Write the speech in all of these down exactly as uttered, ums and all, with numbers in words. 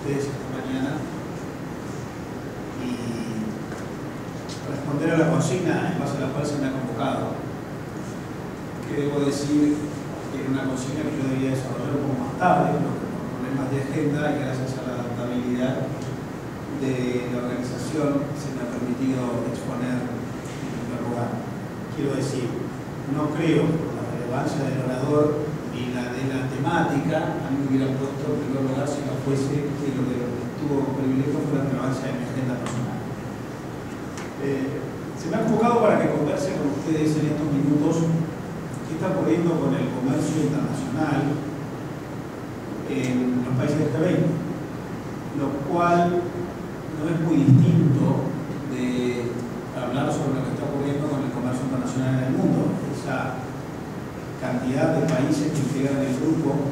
ustedes esta mañana y responder a la consigna en base a la cual se me ha convocado, que debo decir que era una consigna que yo debía desarrollar un poco más tarde, pero que por problemas de agenda y gracias a la adaptabilidad de la organización se me ha permitido exponer en primer lugar. Quiero decir, no creo por la relevancia del orador y la de la temática, a mí me hubiera puesto en primer lugar si no fuese que lo que tuvo privilegio fue la relevancia de mi agenda personal. Eh, se me ha convocado para que converse con ustedes en estos minutos qué está ocurriendo con el comercio internacional en los países del G veinte, lo cual no es muy distinto de hablar sobre lo que está ocurriendo con el comercio internacional en el mundo. Esa cantidad de países que integran el grupo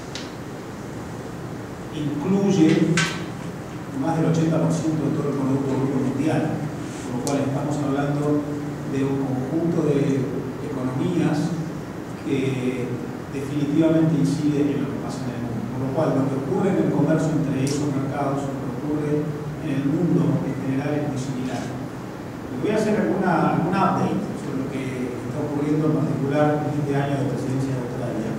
incluye más del ochenta por ciento de todo el Producto Bruto Mundial, por lo cual estamos hablando de un conjunto de economías que definitivamente incide en lo que pasa en el mundo. Por lo cual, lo que ocurre en el comercio entre esos mercados, lo que ocurre en el mundo en general es muy similar. Y voy a hacer alguna, algún update sobre lo que está ocurriendo en particular en este año de presidencia de Australia,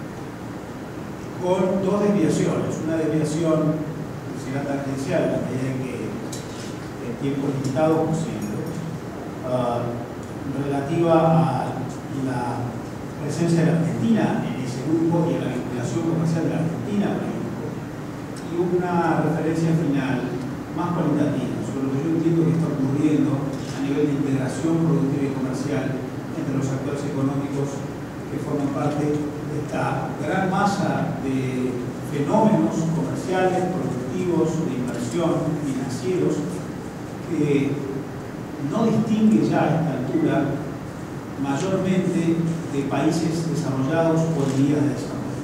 con dos desviaciones. Una desviación que será tangencial a medida que el tiempo limitado posible, uh, relativa a la presencia de la Argentina en ese grupo y a la vinculación comercial de la Argentina con el grupo, y una referencia final más cualitativa sobre lo que yo entiendo que está ocurriendo a nivel de integración productiva y comercial entre los actores económicos que forman parte de esta gran masa de fenómenos comerciales, productivos, de inversión, financieros, que no distingue ya a esta altura mayormente de países desarrollados o en vías de desarrollo.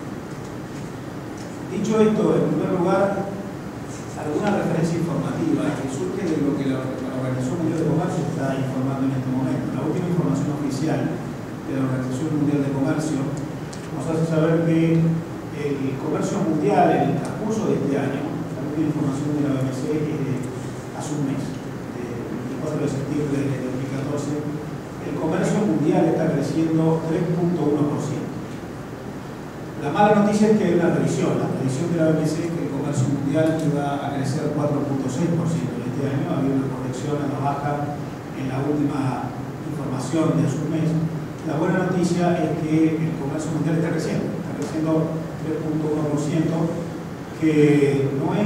Dicho esto, en primer lugar, alguna referencia informativa que surge de lo que la, la Organización Mundial de Comercio está informando en este momento. La última información oficial de la Organización Mundial de Comercio nos hace saber que el comercio mundial en el transcurso de este año, la última información de la O M C es de hace un mes, del veinticuatro de septiembre de dos mil catorce, el comercio mundial está creciendo tres punto uno por ciento. La mala noticia es que hay una revisión. La previsión de la O M C es que el comercio mundial iba a crecer cuatro punto seis por ciento en este año. Había una corrección a la baja en la última información de hace un mes. La buena noticia es que el comercio mundial está creciendo. Está creciendo tres punto uno por ciento, que no es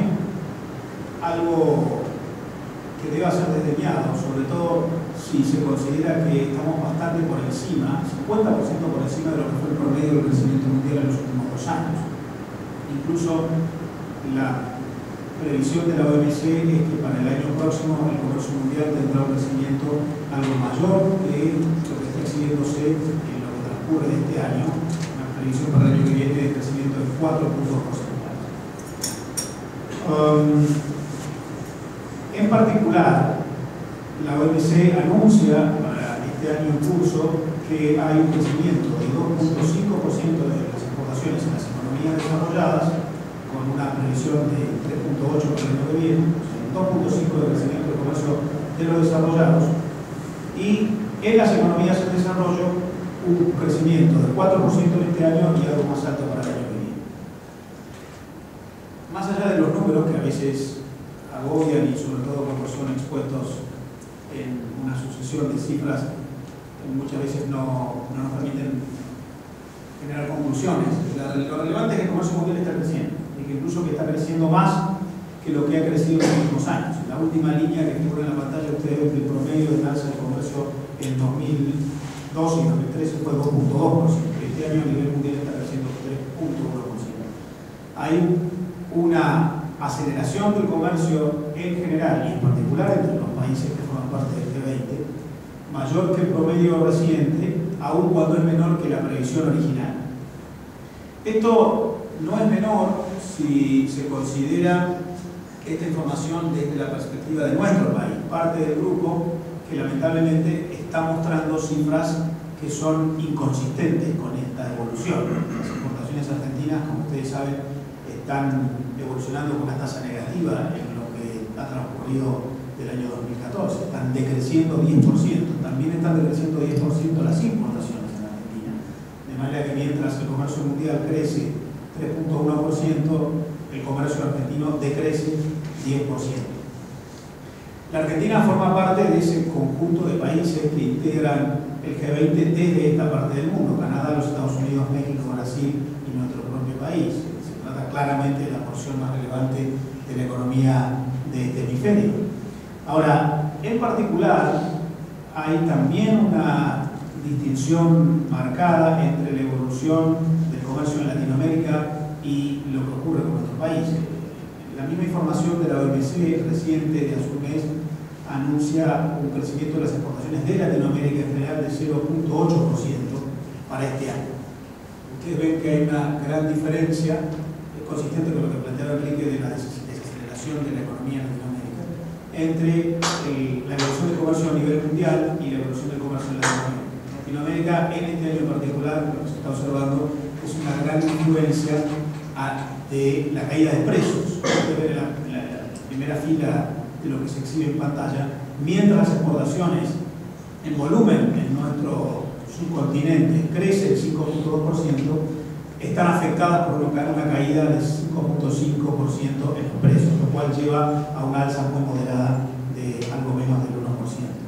algo que deba ser desdeñado, sobre todo si se considera que estamos bastante por encima, cincuenta por ciento por encima de lo que fue el promedio del crecimiento mundial en los últimos dos años. Incluso la previsión de la O M C es que para el año próximo el comercio mundial tendrá un crecimiento algo mayor que lo que está exhibiéndose en lo que transcurre de este año, una previsión para el año que viene de crecimiento de cuatro puntos porcentuales. Um, En particular, la O M C anuncia para este año en curso que hay un crecimiento de dos punto cinco por ciento de las exportaciones en las economías desarrolladas, con una previsión de tres punto ocho por ciento por el año que viene, o sea, dos punto cinco por ciento de crecimiento del comercio de los desarrollados, y en las economías en desarrollo un crecimiento de cuatro por ciento en este año y algo más alto para el año que viene. Más allá de los números que a veces agobian y sobre todo cuando son expuestos en una sucesión de cifras que muchas veces no, no nos permiten generar conclusiones. La, lo relevante es que el comercio mundial está creciendo y que incluso que está creciendo más que lo que ha crecido en los últimos años. En la última línea que figura en la pantalla ustedes ven que el promedio de alza del comercio en dos mil doce y dos mil trece fue dos punto dos por ciento. Este año a nivel mundial está creciendo tres punto uno por ciento. Hay una aceleración del comercio en general y en particular entre los países que forman parte del G veinte, mayor que el promedio reciente, aun cuando es menor que la previsión original. Esto no es menor si se considera esta información desde la perspectiva de nuestro país, parte del grupo que lamentablemente está mostrando cifras que son inconsistentes con esta evolución. Las exportaciones argentinas, como ustedes saben, están evolucionando con una tasa negativa en lo que ha transcurrido del año dos mil catorce, están decreciendo diez por ciento, también están decreciendo diez por ciento las importaciones en Argentina, de manera que mientras el comercio mundial crece tres punto uno por ciento, el comercio argentino decrece diez por ciento. La Argentina forma parte de ese conjunto de países que integran el G veinte desde esta parte del mundo: Canadá, los Estados Unidos, México, Brasil y nuestro propio país. Se trata claramente de la porción más relevante de la economía de este hemisferio. Ahora, en particular, hay también una distinción marcada entre la evolución del comercio en Latinoamérica y lo que ocurre con nuestro país. La misma información de la O M C reciente de hace un mes anuncia un crecimiento de las exportaciones de Latinoamérica en general de cero punto ocho por ciento para este año. Ustedes ven que hay una gran diferencia, consistente con lo que planteaba Enrique de la desaceleración de la economía en Latinoamérica, entre el, la evolución del comercio a nivel mundial y la evolución del comercio en Latinoamérica. Latinoamérica, en este año en particular, lo que se está observando es una gran influencia a, de la caída de precios. Ustedes ven en la, en la primera fila de lo que se exhibe en pantalla, mientras las exportaciones en volumen en nuestro subcontinente crece el cinco punto dos por ciento, están afectadas por una caída del cinco punto cinco por ciento en los precios, lo cual lleva a una alza muy moderada de algo menos del uno por ciento.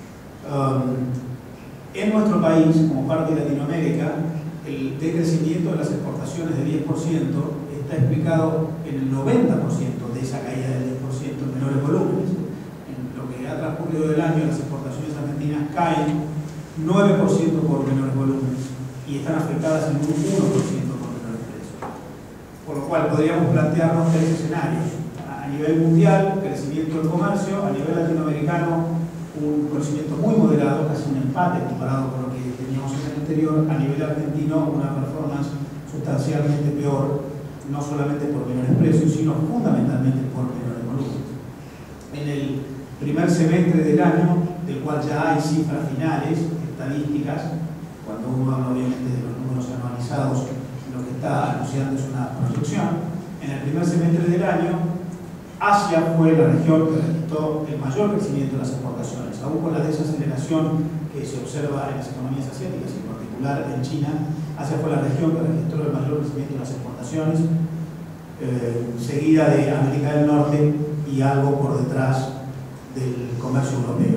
Um, en nuestro país, como parte de Latinoamérica, el decrecimiento de las exportaciones de diez por ciento está explicado en el noventa por ciento de esa caída del diez por ciento en menores volúmenes. En lo que ha transcurrido del año, las exportaciones argentinas caen nueve por ciento por menores volúmenes y están afectadas en un uno por ciento por menores precios. Por lo cual podríamos plantearnos tres escenarios. A nivel mundial, crecimiento del comercio; a nivel latinoamericano, un crecimiento muy moderado, casi un empate comparado con lo que teníamos en el anterior; a nivel argentino, una performance sustancialmente peor, no solamente por menores precios, sino fundamentalmente por menores volúmenes. En el primer semestre del año, del cual ya hay cifras finales, estadísticas, cuando uno habla obviamente de los números anualizados, lo que está anunciando es una proyección. En el primer semestre del año, Asia fue la región que registró el mayor crecimiento de las exportaciones, aún con la desaceleración que se observa en las economías asiáticas, en particular en China. Asia fue la región que registró el mayor crecimiento de las exportaciones, eh, seguida de América del Norte y algo por detrás del comercio europeo.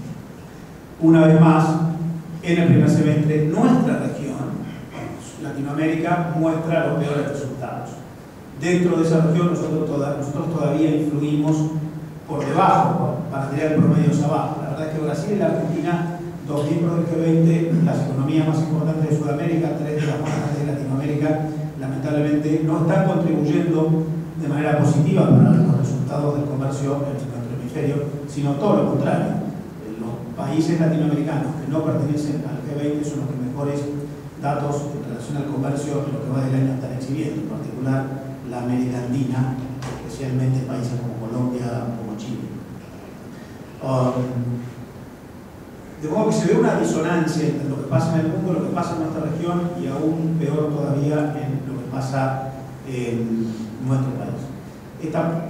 Una vez más, en el primer semestre, nuestra región, Latinoamérica, muestra los peores resultados. Dentro de esa región, nosotros, toda, nosotros todavía influimos por debajo, para tirar el promedio hacia abajo. La verdad es que Brasil y la Argentina, dos miembros del G veinte, las economías más importantes de Sudamérica, tres de las más grandes de Latinoamérica, lamentablemente no están contribuyendo de manera positiva para los resultados del comercio en nuestro hemisferio, sino todo lo contrario. Los países latinoamericanos que no pertenecen al G veinte son los que mejores datos en relación al comercio en lo que va del año están exhibiendo, en particular la América Andina, especialmente países como Colombia, como Chile. Um, de modo que se ve una disonancia entre lo que pasa en el mundo, lo que pasa en nuestra región y aún peor todavía en lo que pasa en nuestro país. Esta,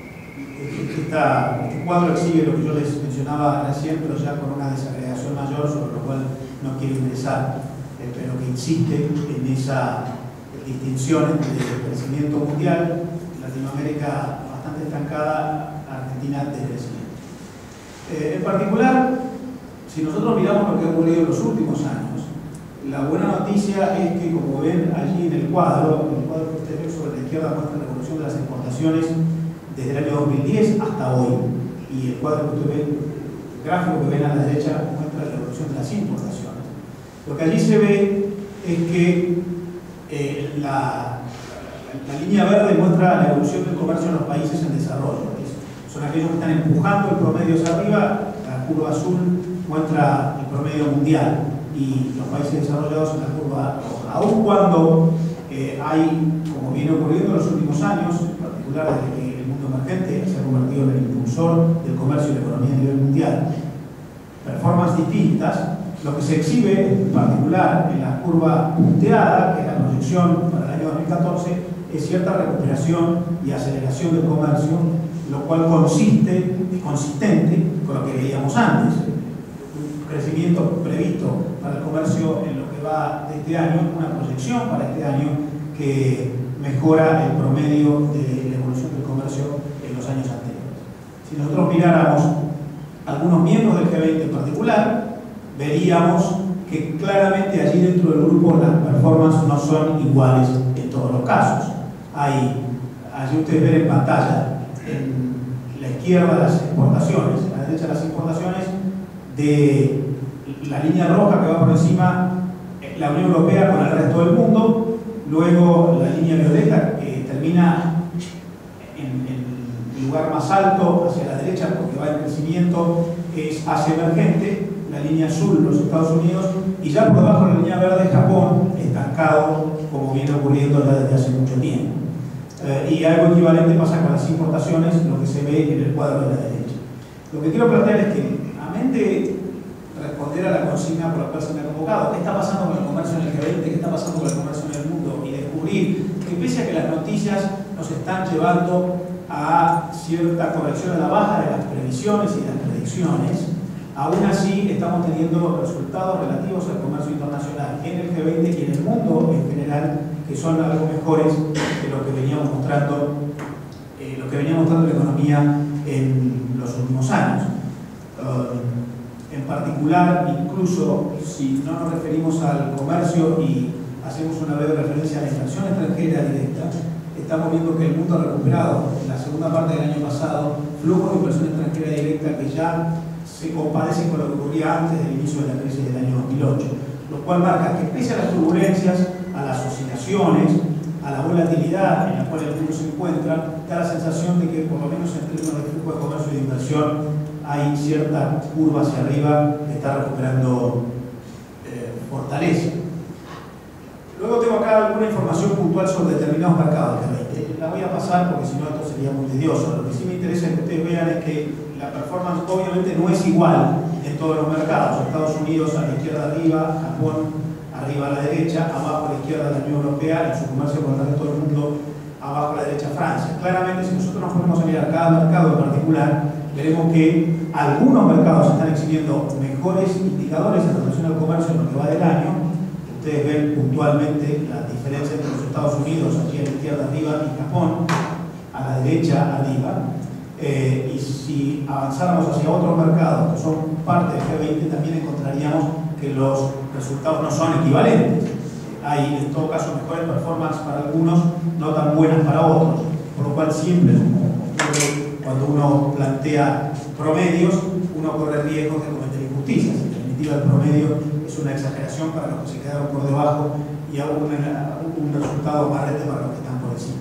esta, este cuadro exhibe lo que yo les mencionaba recién, pero ya con una desagregación mayor, sobre lo cual no quiero ingresar, eh, pero que insiste en esa distinción entre el crecimiento mundial, Latinoamérica bastante estancada, Argentina decreciente. Eh, en particular, si nosotros miramos lo que ha ocurrido en los últimos años, la buena noticia es que, como ven allí en el cuadro, el cuadro que ustedes ven sobre la izquierda muestra la evolución de las exportaciones desde el año dos mil diez hasta hoy, y el cuadro que ustedes ven, el gráfico que ven a la derecha, muestra la evolución de las importaciones. Lo que allí se ve es que Eh, la, la, la línea verde muestra la evolución del comercio en los países en desarrollo. Son aquellos que están empujando el promedio hacia arriba. La curva azul muestra el promedio mundial y los países desarrollados en la curva roja. Aun cuando eh, hay, como viene ocurriendo en los últimos años, en particular desde que el mundo emergente se ha convertido en el impulsor del comercio y la economía a nivel mundial, performances distintas. Lo que se exhibe, en particular en la curva punteada, que es la proyección para el año dos mil catorce, es cierta recuperación y aceleración del comercio, lo cual consiste, consistente con lo que veíamos antes. Un crecimiento previsto para el comercio en lo que va de este año, una proyección para este año que mejora el promedio de la evolución del comercio en los años anteriores. Si nosotros miráramos algunos miembros del G veinte en particular, veríamos que claramente allí dentro del grupo las performances no son iguales en todos los casos. Hay, allí ustedes ven en pantalla, en la izquierda las exportaciones, a la derecha las importaciones, de la línea roja que va por encima la Unión Europea con el resto del mundo, luego la línea violeta que termina en, en el lugar más alto hacia la derecha porque va en crecimiento, es Asia emergente, la línea azul los Estados Unidos, y ya por debajo la línea verde Japón, estancado como viene ocurriendo ya desde hace mucho tiempo. Eh, y algo equivalente pasa con las importaciones, lo que se ve en el cuadro de la derecha. Lo que quiero plantear es que, amén de responder a la consigna por la cual se me ha convocado, ¿qué está pasando con el comercio en el G veinte? ¿Qué está pasando con el comercio en el mundo? Y descubrir que pese a que las noticias nos están llevando a cierta corrección a la baja de las previsiones y de las predicciones, aún así estamos teniendo resultados relativos al comercio internacional en el G veinte y en el mundo en general que son algo mejores que lo que veníamos mostrando, eh, lo que venía mostrando la economía en los últimos años. Uh, en particular, incluso si no nos referimos al comercio y hacemos una breve referencia a la inversión extranjera directa, estamos viendo que el mundo ha recuperado en la segunda parte del año pasado flujos de inversión extranjera directa que ya se compadecen con lo que ocurría antes del inicio de la crisis del año dos mil ocho, lo cual marca que pese a las turbulencias, a las oscilaciones, a la volatilidad en la cual el mundo se encuentra, da la sensación de que por lo menos en términos de flujo de comercio y de inversión hay cierta curva hacia arriba que está recuperando eh, fortaleza. Luego tengo acá alguna información puntual sobre determinados mercados. La voy a pasar porque si no esto sería muy tedioso. Lo que sí me interesa que ustedes vean es que la performance obviamente no es igual en todos los mercados. Estados Unidos a la izquierda arriba, Japón arriba a la derecha, abajo a la izquierda la Unión Europea, en su comercio con el resto del mundo, abajo a la derecha Francia. Claramente, si nosotros nos ponemos a mirar cada mercado en particular, veremos que algunos mercados están exhibiendo mejores indicadores en relación al comercio en lo que va del año. Ustedes ven puntualmente la diferencia entre los Estados Unidos, aquí a la izquierda arriba, y Japón, a la derecha arriba. Eh, y si avanzáramos hacia otros mercados que son parte del G veinte, también encontraríamos que los resultados no son equivalentes. Hay en todo caso mejores performances para algunos, no tan buenas para otros, por lo cual siempre, cuando uno plantea promedios, uno corre riesgos de cometer injusticias. En definitiva, el promedio es una exageración para los que se quedaron por debajo y un, un resultado barrete para los que están por encima.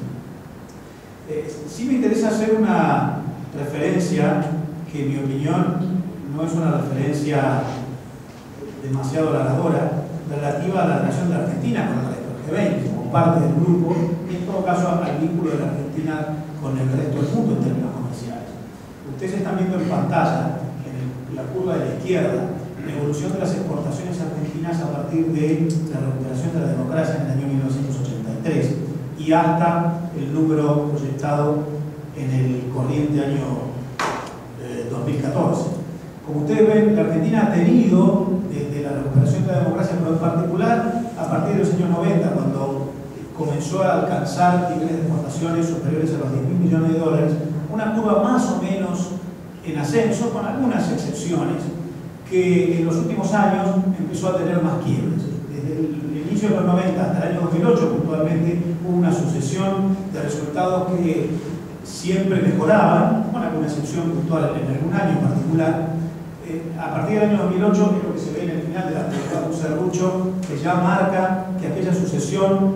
Eh, sí me interesa hacer una referencia que, en mi opinión, no es una referencia demasiado halagadora, relativa a la relación de la Argentina con el resto del G veinte, como parte del grupo, y en todo caso al vínculo de la Argentina con el resto del mundo en términos comerciales. Ustedes están viendo en pantalla, en el, la curva de la izquierda, la evolución de las exportaciones argentinas a partir de la recuperación de la democracia en el año mil novecientos ochenta y tres y hasta el número proyectado en el corriente año eh, dos mil catorce. Como ustedes ven, la Argentina ha tenido, desde la recuperación de la democracia, pero en particular a partir de los años noventa, cuando comenzó a alcanzar niveles de exportaciones superiores a los diez mil millones de dólares, una curva más o menos en ascenso, con algunas excepciones, que en los últimos años empezó a tener más quiebres. Desde el inicio de los noventa hasta el año dos mil ocho, puntualmente, hubo una sucesión de resultados que siempre mejoraban, con alguna excepción puntual en algún año en particular. Eh, a partir del año dos mil ocho, es lo que se ve en el final de la película de Serrucho, que ya marca que aquella sucesión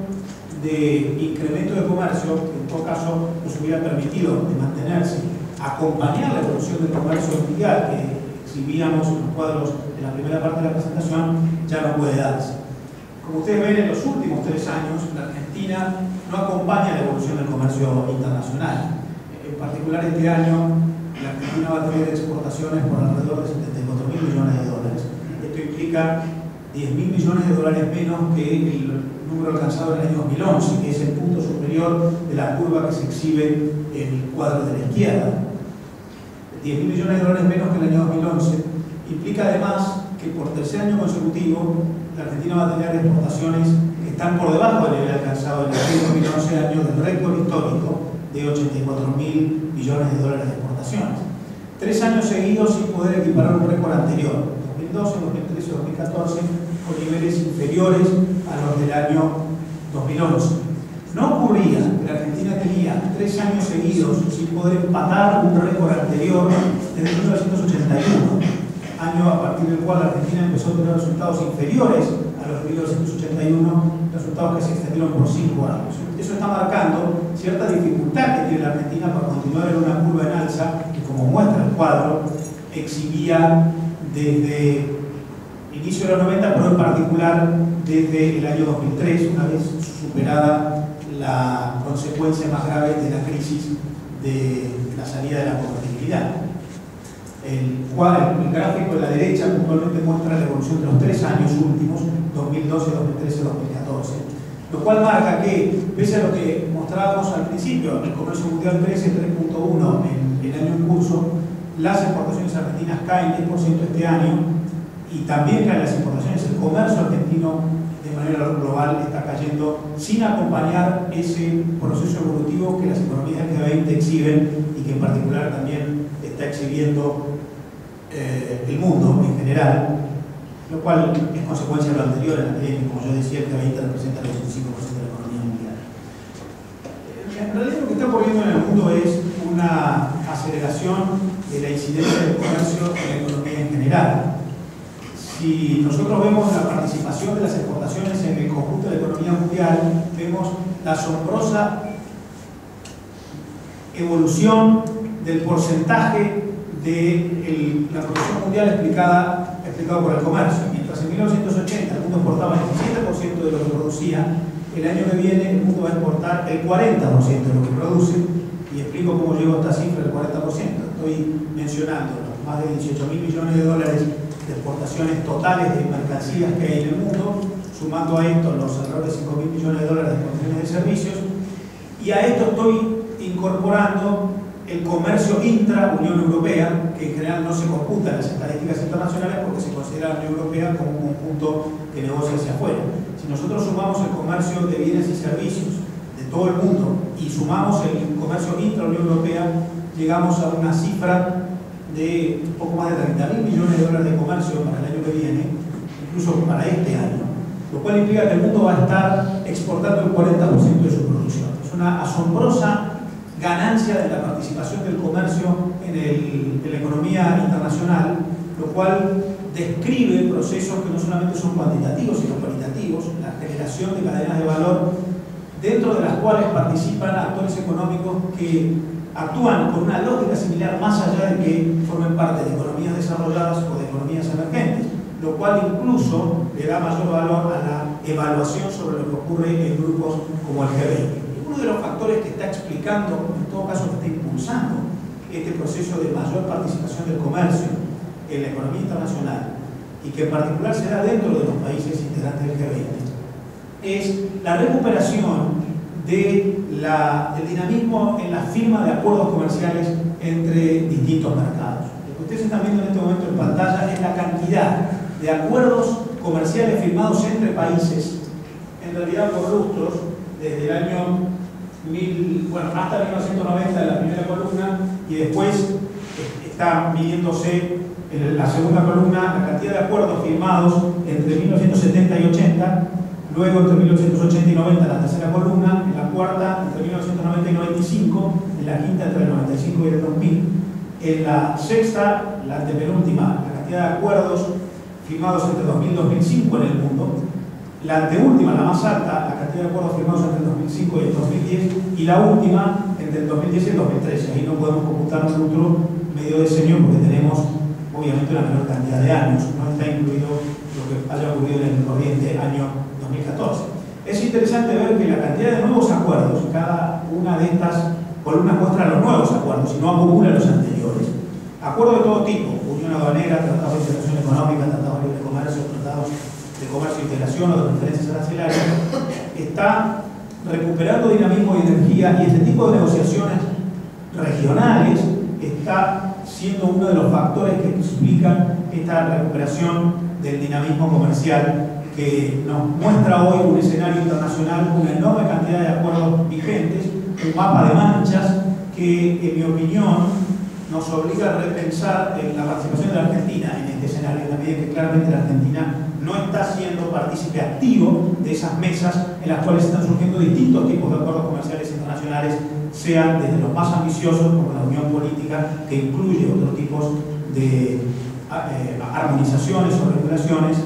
de incremento de comercio, que en todo caso nos hubiera permitido de mantenerse, acompañar la evolución del comercio mundial que exhibíamos en los cuadros de la primera parte de la presentación, ya no puede darse. Como ustedes ven, en los últimos tres años, la Argentina no acompaña la evolución del comercio internacional. En particular, este año, la Argentina va a tener exportaciones por alrededor de setenta y cuatro mil millones de dólares. Esto implica diez mil millones de dólares menos que el número alcanzado en el año dos mil once, que es el punto superior de la curva que se exhibe en el cuadro de la izquierda. diez mil millones de dólares menos que en el año dos mil once, implica además que por tercer año consecutivo la Argentina va a tener exportaciones que están por debajo del nivel alcanzado en el dos mil once, año del récord histórico de ochenta y cuatro mil millones de dólares de exportaciones. Tres años seguidos sin poder equiparar un récord anterior, dos mil doce, dos mil trece, dos mil catorce, con niveles inferiores a los del año dos mil once. No ocurría que la Argentina tenía tres años seguidos sin poder empatar un récord anterior desde mil novecientos ochenta y uno, año a partir del cual la Argentina empezó a tener resultados inferiores a los de mil novecientos ochenta y uno, resultados que se extendieron por cinco años. Eso está marcando cierta dificultad que tiene la Argentina para continuar en una curva en alza que, como muestra el cuadro, exhibía desde inicio de los noventa, pero en particular desde el año dos mil tres, una vez superada la consecuencia más grave de la crisis de la salida de la convertibilidad. El, cuadro, el gráfico de la derecha puntualmente muestra la evolución de los tres años últimos, dos mil doce, dos mil trece, dos mil catorce, lo cual marca que, pese a lo que mostrábamos al principio, el comercio mundial crece tres punto uno en el año en curso, las exportaciones argentinas caen diez por ciento este año y también caen las importaciones. El comercio argentino de manera global está cayendo sin acompañar ese proceso evolutivo que las economías del G veinte exhiben y que en particular también está exhibiendo eh, el mundo en general, lo cual es consecuencia de lo anterior, en la medida que, como yo decía, el G veinte representa el veinticinco por ciento de la economía mundial. En realidad lo que está ocurriendo en el mundo es una aceleración de la incidencia del comercio en la economía en general. Si nosotros vemos la participación de las exportaciones en el conjunto de la economía mundial, vemos la asombrosa evolución del porcentaje de el, la producción mundial explicada, explicado por el comercio. Mientras en mil novecientos ochenta el mundo exportaba el diecisiete por ciento de lo que producía, el año que viene el mundo va a exportar el cuarenta por ciento de lo que produce, y explico cómo llegó a esta cifra del cuarenta por ciento. Estoy mencionando los más de dieciocho mil millones de dólares de exportaciones totales de mercancías que hay en el mundo, sumando a esto los alrededor de cinco mil millones de dólares de exportaciones de servicios, y a esto estoy incorporando el comercio intra-Unión Europea, que en general no se computa en las estadísticas internacionales porque se considera la Unión Europea como un conjunto que negocia hacia afuera. Si nosotros sumamos el comercio de bienes y servicios de todo el mundo y sumamos el comercio intra-Unión Europea, llegamos a una cifra de un poco más de treinta mil millones de dólares de comercio para el año que viene, incluso para este año, lo cual implica que el mundo va a estar exportando el cuarenta por ciento de su producción. Es una asombrosa ganancia de la participación del comercio en, el, en la economía internacional, lo cual describe procesos que no solamente son cuantitativos, sino cualitativos, la generación de cadenas de valor, dentro de las cuales participan actores económicos que actúan con una lógica similar más allá de que formen parte de economías desarrolladas o de economías emergentes, lo cual incluso le da mayor valor a la evaluación sobre lo que ocurre en grupos como el G veinte. Uno de los factores que está explicando, en todo caso que está impulsando este proceso de mayor participación del comercio en la economía internacional, y que en particular se da dentro de los países integrantes del G veinte, es la recuperación de la, del dinamismo en la firma de acuerdos comerciales entre distintos mercados. Lo que ustedes están viendo en este momento en pantalla es la cantidad de acuerdos comerciales firmados entre países, en realidad por lustros, desde el año mil, bueno, hasta mil novecientos noventa en la primera columna, y después está midiéndose en la segunda columna la cantidad de acuerdos firmados entre mil novecientos setenta y ochenta, luego entre mil novecientos ochenta y noventa en la tercera columna, en la cuarta entre mil novecientos noventa y noventa y cinco, en la quinta entre el noventa y cinco y el dos mil, en la sexta, la antepenúltima, la cantidad de acuerdos firmados entre dos mil y dos mil cinco en el mundo, la anteúltima, la más alta, la cantidad de acuerdos firmados entre el dos mil cinco y el dos mil diez, y la última entre el dos mil diez y el dos mil trece. Ahí no podemos computar nosotros medio decenio porque tenemos obviamente una menor cantidad de años, no está incluido lo que haya ocurrido en el corriente año dos mil catorce. Es interesante ver que la cantidad de nuevos acuerdos, cada una de estas columnas muestra los nuevos acuerdos y no acumula los anteriores. Acuerdos de todo tipo, unión aduanera, tratados de integración económica, tratados de libre comercio, tratados de comercio e integración o de preferencias arancelarias, está recuperando dinamismo y energía, y este tipo de negociaciones regionales está siendo uno de los factores que explican esta recuperación del dinamismo comercial, que nos muestra hoy un escenario internacional con una enorme cantidad de acuerdos vigentes, un mapa de manchas que, en mi opinión, nos obliga a repensar la participación de la Argentina en este escenario, en la medida que claramente la Argentina no está siendo partícipe activo de esas mesas en las cuales están surgiendo distintos tipos de acuerdos comerciales internacionales, sean desde los más ambiciosos, como la Unión Política, que incluye otros tipos de eh, armonizaciones o regulaciones,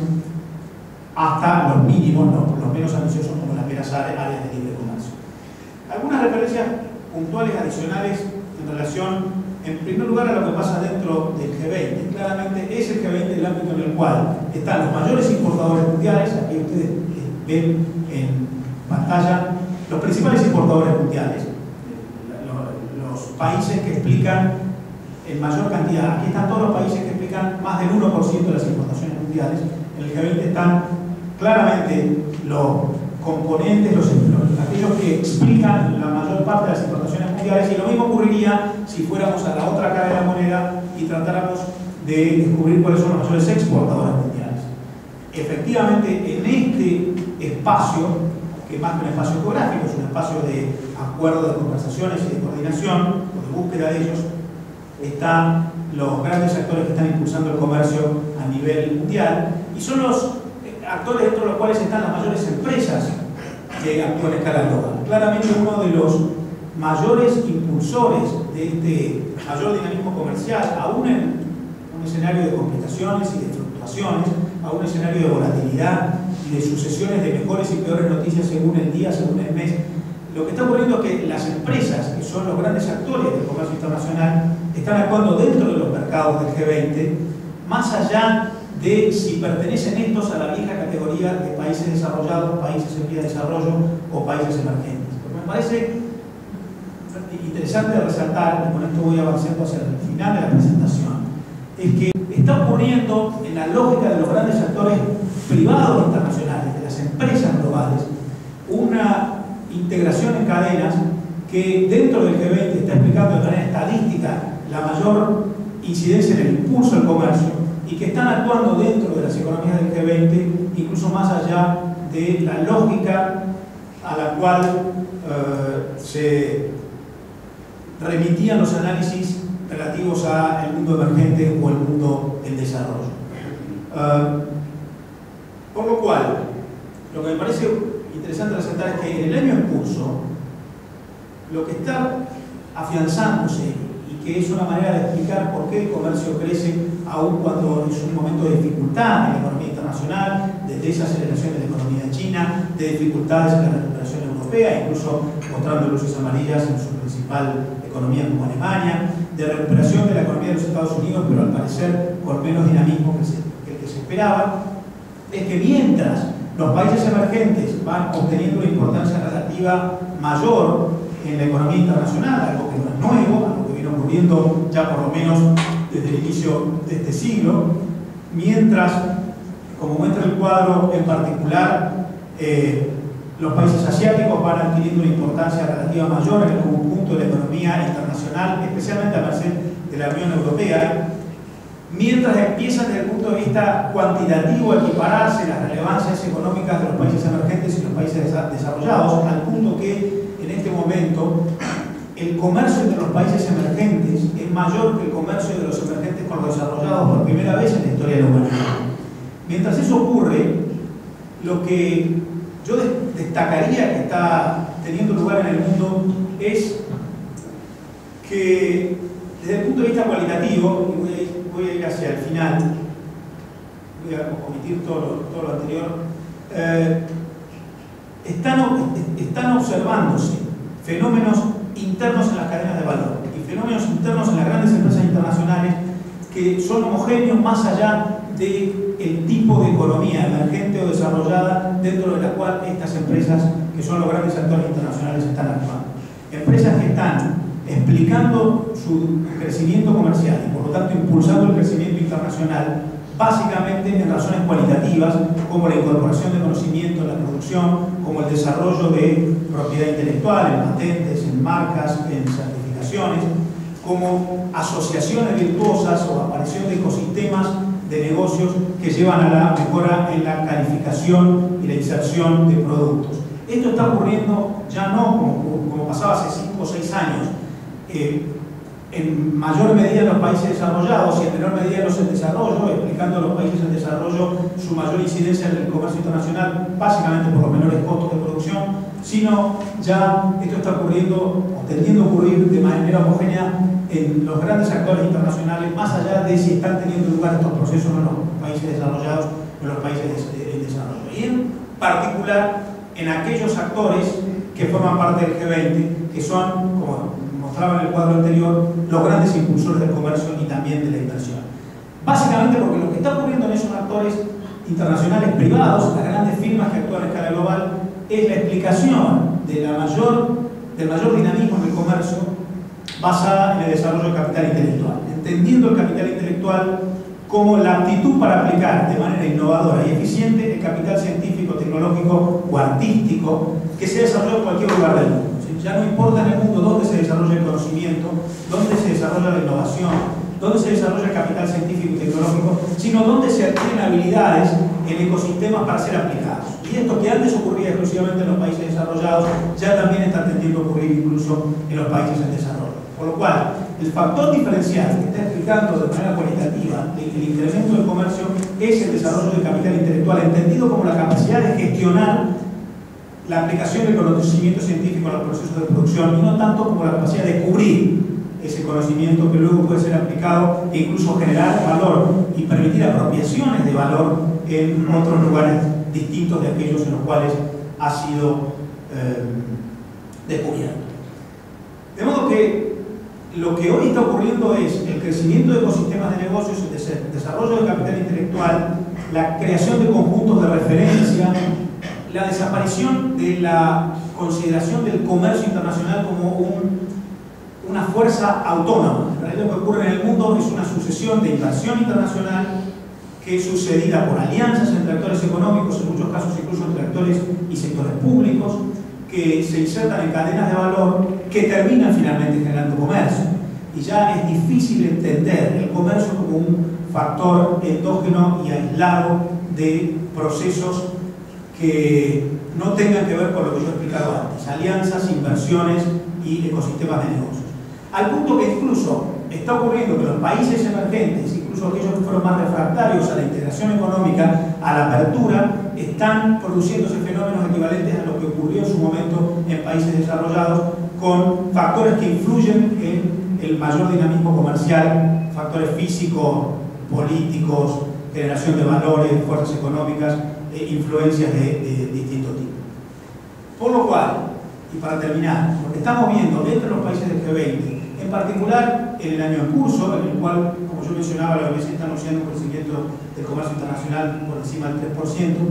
hasta los mínimos, los, los menos ambiciosos, como las meras áreas de libre comercio. Algunas referencias puntuales adicionales en relación, en primer lugar, a lo que pasa dentro del G veinte. Claramente es el G veinte el ámbito en el cual están los mayores importadores mundiales. Aquí ustedes ven en pantalla los principales importadores mundiales, los países que explican en mayor cantidad. Aquí están todos los países que explican más del uno por ciento de las importaciones mundiales. En el G veinte están claramente los componentes, los, los, aquellos que explican la mayor parte de las importaciones mundiales, y lo mismo ocurriría si fuéramos a la otra cara de la moneda y tratáramos de descubrir cuáles son los mayores exportadores mundiales. Efectivamente, en este espacio, que más que un espacio geográfico, es un espacio de acuerdo, de conversaciones y de coordinación, o de búsqueda de ellos, están los grandes actores que están impulsando el comercio a nivel mundial, y son los actores dentro de los cuales están las mayores empresas que actúan a escala global. Claramente uno de los mayores impulsores de este mayor dinamismo comercial, aún en un escenario de complicaciones y de fluctuaciones, a un escenario de volatilidad y de sucesiones de mejores y peores noticias según el día, según el mes, lo que está ocurriendo es que las empresas, que son los grandes actores del comercio internacional, están actuando dentro de los mercados del G veinte, más allá de si pertenecen estos a la vieja categoría de países desarrollados, países en vía de desarrollo o países emergentes. Porque me parece interesante resaltar, y con esto voy avanzando hacia el final de la presentación, es que está ocurriendo en la lógica de los grandes actores privados internacionales, de las empresas globales, una integración en cadenas que dentro del G veinte está explicando de manera estadística la mayor incidencia en el impulso del comercio, y que están actuando dentro de las economías del G veinte, incluso más allá de la lógica a la cual eh, se remitían los análisis relativos al mundo emergente o el mundo en desarrollo. Uh, por lo cual, lo que me parece interesante resaltar es que en el año en curso, lo que está afianzándose, y que es una manera de explicar por qué el comercio crece aun cuando es un momento de dificultad en la economía internacional, de desaceleración de la economía de China, de dificultades en la recuperación europea, incluso mostrando luces amarillas en su principal economía como Alemania, de recuperación de la economía de los Estados Unidos, pero al parecer con menos dinamismo que, se, que el que se esperaba, es que mientras los países emergentes van obteniendo una importancia relativa mayor en la economía internacional, algo que no es nuevo, algo que viene ocurriendo ya por lo menos desde el inicio de este siglo, mientras, como muestra el cuadro en particular, eh, los países asiáticos van adquiriendo una importancia relativa mayor en el conjunto de la economía internacional, especialmente a merced de la Unión Europea, mientras empiezan desde el punto de vista cuantitativo a equipararse las relevancias económicas de los países emergentes y los países desarrollados, al punto que en este momento el comercio entre los países emergentes es mayor que el comercio de los emergentes con los desarrollados por primera vez en la historia de la humanidad. Mientras eso ocurre, lo que yo destacaría que está teniendo lugar en el mundo es que desde el punto de vista cualitativo, y voy a ir, voy a ir hacia el final, voy a omitir todo lo, todo lo anterior, eh, están, están observándose fenómenos internos en las cadenas de valor y fenómenos internos en las grandes empresas internacionales que son homogéneos más allá del tipo de economía emergente o desarrollada dentro de la cual estas empresas, que son los grandes actores internacionales, están actuando. Empresas que están explicando su crecimiento comercial y por lo tanto impulsando el crecimiento internacional básicamente en razones cualitativas, como la incorporación de conocimiento en la producción, como el desarrollo de propiedad intelectual, en patentes, en marcas, en certificaciones, como asociaciones virtuosas o aparición de ecosistemas de negocios que llevan a la mejora en la calificación y la inserción de productos. Esto está ocurriendo ya no como, como pasaba hace cinco o seis años, eh, en mayor medida en los países desarrollados y en menor medida en los en desarrollo, explicando a los países en desarrollo su mayor incidencia en el comercio internacional, básicamente por los menores costos de producción, sino ya esto está ocurriendo o tendiendo a ocurrir de manera homogénea en los grandes actores internacionales, más allá de si están teniendo lugar estos procesos en los países desarrollados o en los países en desarrollo. Y en particular en aquellos actores que forman parte del G veinte, que son, como mostraba en el cuadro anterior, los grandes impulsores del comercio y también de la inversión. Básicamente porque lo que está ocurriendo en esos actores internacionales privados, las grandes firmas que actúan a escala global, es la explicación de la mayor, del mayor dinamismo en el comercio basada en el desarrollo del capital intelectual, entendiendo el capital intelectual como la aptitud para aplicar de manera innovadora y eficiente el capital científico, tecnológico o artístico que se desarrolla en cualquier lugar del mundo. Ya no importa en el mundo dónde se desarrolla el conocimiento, dónde se desarrolla la innovación, dónde se desarrolla el capital científico y tecnológico, sino dónde se adquieren habilidades en ecosistemas para ser aplicados. Y esto que antes ocurría exclusivamente en los países desarrollados, ya también está tendiendo a ocurrir incluso en los países en desarrollo. Por lo cual, el factor diferencial que está explicando de manera cualitativa el, el incremento del comercio es el desarrollo del capital intelectual, entendido como la capacidad de gestionar la aplicación del conocimiento científico a los procesos de producción y no tanto como la capacidad de cubrir ese conocimiento que luego puede ser aplicado e incluso generar valor y permitir apropiaciones de valor en otros lugares distintos de aquellos en los cuales ha sido eh, descubierto. De modo que lo que hoy está ocurriendo es el crecimiento de ecosistemas de negocios, el desarrollo del capital intelectual, la creación de conjuntos de referencia, la desaparición de la consideración del comercio internacional como un, una fuerza autónoma. En realidad lo que ocurre en el mundo es una sucesión de inversión internacional que es sucedida por alianzas entre actores económicos, en muchos casos incluso entre actores y sectores públicos, que se insertan en cadenas de valor que terminan finalmente generando comercio. Y ya es difícil entender el comercio como un factor endógeno y aislado de procesos que no tengan que ver con lo que yo he explicado antes, alianzas, inversiones y ecosistemas de negocios. Al punto que incluso está ocurriendo que los países emergentes, incluso aquellos que fueron más refractarios a la integración económica, a la apertura, están produciéndose fenómenos equivalentes a lo que ocurrió en su momento en países desarrollados, con factores que influyen en el mayor dinamismo comercial, factores físicos, políticos, generación de valores, fuerzas económicas, e influencias de, de distinto tipo. Por lo cual, y para terminar, lo que estamos viendo entre los países del G veinte, en particular en el año en curso, en el cual, como yo mencionaba, la O M C está anunciando un crecimiento del comercio internacional por encima del tres por ciento,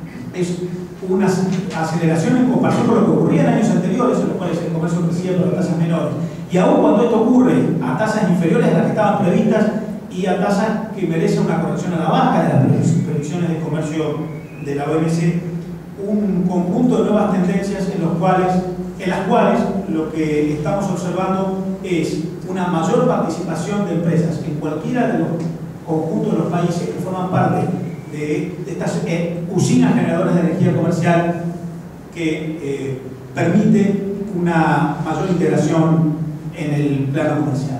es una aceleración en comparación con lo que ocurría en años anteriores, en los cuales el comercio crecía pero a tasas menores. Y aún cuando esto ocurre a tasas inferiores a las que estaban previstas y a tasas que merecen una corrección a la baja de las previsiones de comercio de la O M C, un conjunto de nuevas tendencias en, los cuales, en las cuales lo que estamos observando es una mayor participación de empresas en cualquiera de los conjuntos de los países que forman parte de, de estas eh, usinas generadoras de energía comercial que eh, permite una mayor integración en el plano comercial.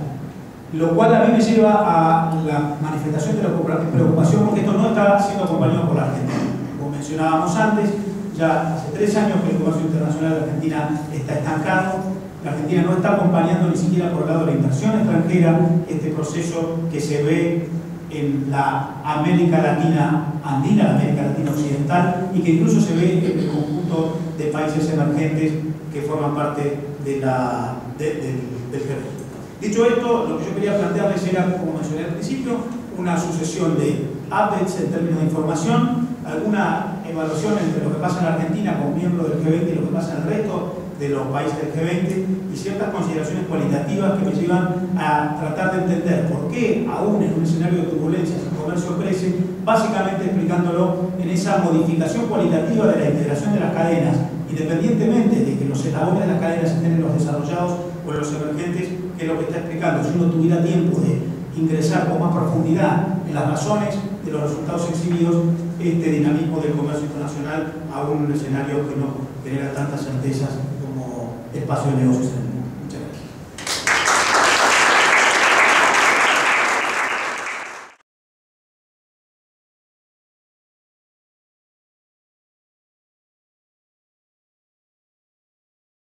Lo cual a mí me lleva a la manifestación de la preocupación porque esto no está siendo acompañado por la Argentina. Como mencionábamos antes, ya hace tres años que el comercio internacional de Argentina está estancado. La Argentina no está acompañando ni siquiera por el lado de la inversión extranjera este proceso que se ve en la América Latina andina, la América Latina occidental, y que incluso se ve en el conjunto de países emergentes que forman parte de la, de, de, del G veinte. Dicho esto, lo que yo quería plantearles era, como mencioné al principio, una sucesión de updates en términos de información, alguna evaluación entre lo que pasa en la Argentina como miembro del G veinte y lo que pasa en el resto de los países del G veinte y ciertas consideraciones cualitativas que me llevan a tratar tratar de entender por qué, aún en un escenario de turbulencias, el comercio crece, básicamente explicándolo en esa modificación cualitativa de la integración de las cadenas, independientemente de que los eslabones de las cadenas estén en los desarrollados o en los emergentes, que es lo que está explicando. Si uno tuviera tiempo de ingresar con más profundidad en las razones de los resultados exhibidos, este dinamismo del comercio internacional a un escenario que no genera tantas certezas como espacio de negocios en el mundo.